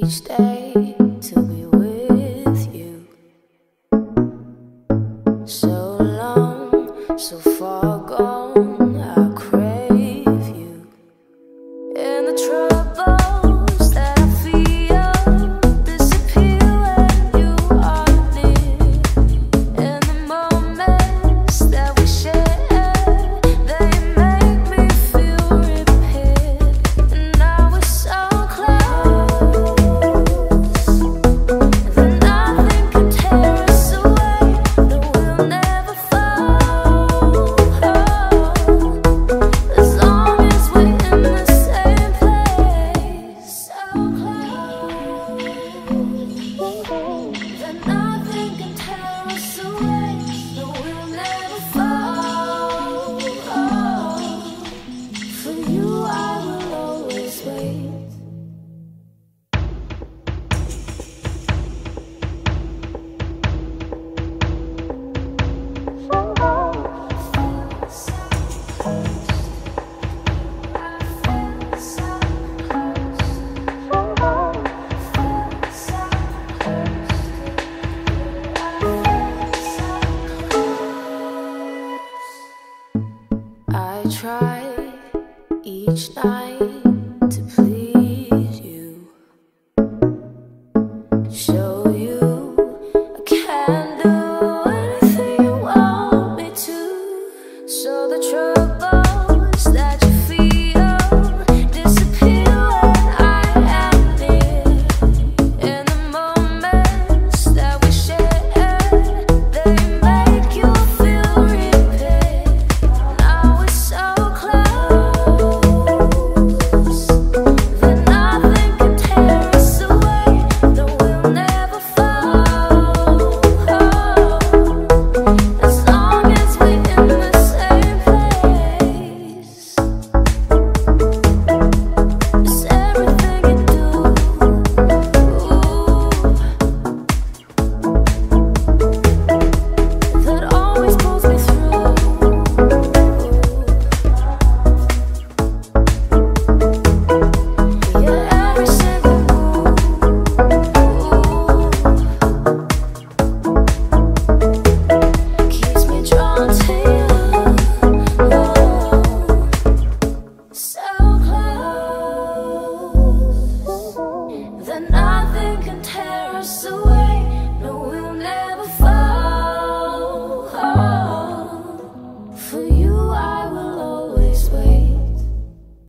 each day to be with you. So long, so far gone, I crave you. And the troubles that I feel disappear when you are near. And the moments that we share, they make me feel repaired. And now we're so close that nothing can tear us away, that we'll never fall. As long as we're in the same place, so close that nothing can tear us away, that we'll never fall. For you I will always wait. I try each night